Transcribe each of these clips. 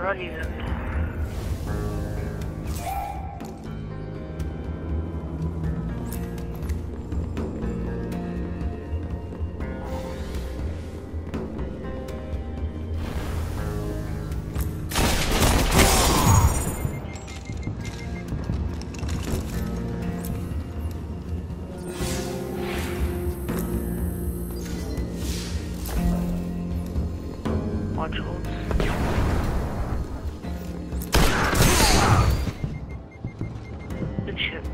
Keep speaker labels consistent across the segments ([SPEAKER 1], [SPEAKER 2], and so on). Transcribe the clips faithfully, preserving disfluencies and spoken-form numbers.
[SPEAKER 1] Alrighty then. Modules. Good shit.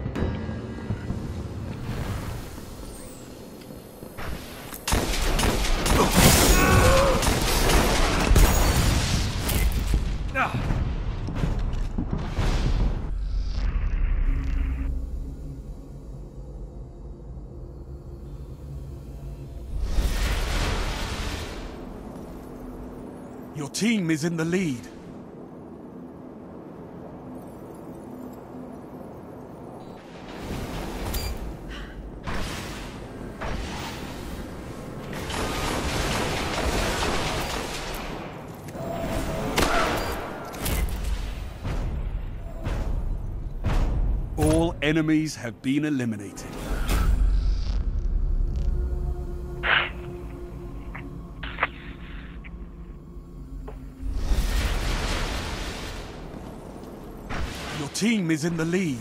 [SPEAKER 2] Your team is in the lead. All enemies have been eliminated. Your team is in the lead.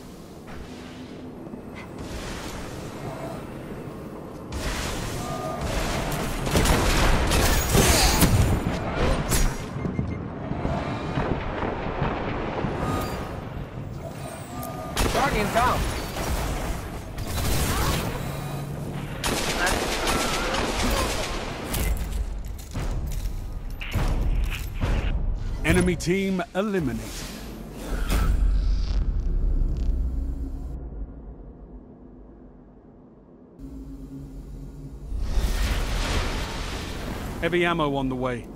[SPEAKER 3] Guardian down.
[SPEAKER 2] Enemy team eliminated. Heavy ammo on the way.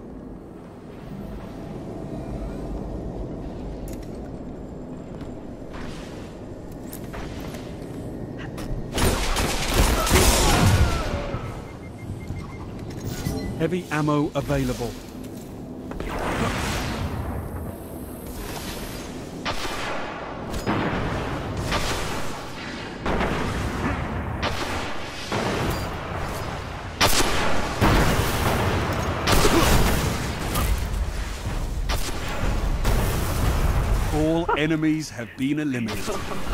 [SPEAKER 2] Heavy ammo available. All enemies have been eliminated.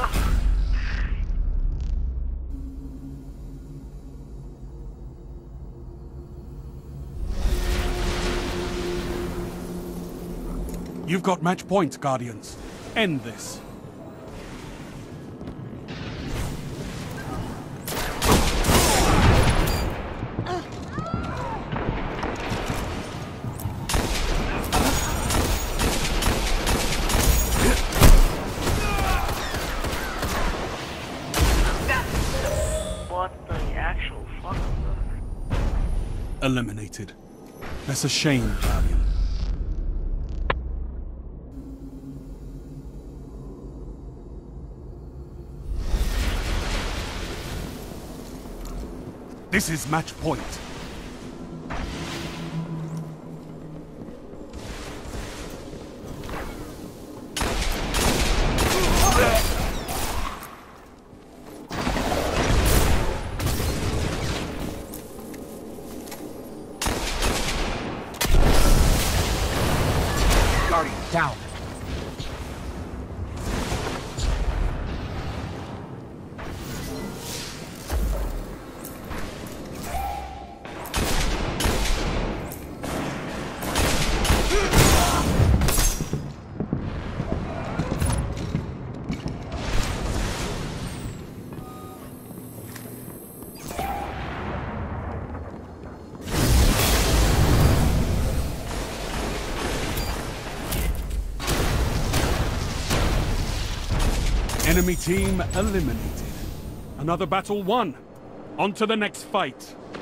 [SPEAKER 2] You've got match point, Guardians. End this.
[SPEAKER 1] What the actual fuck?
[SPEAKER 2] Eliminated. That's a shame, Guardian. This is match point.
[SPEAKER 3] Guardian down.
[SPEAKER 2] Enemy team eliminated. Another battle won. On to the next fight.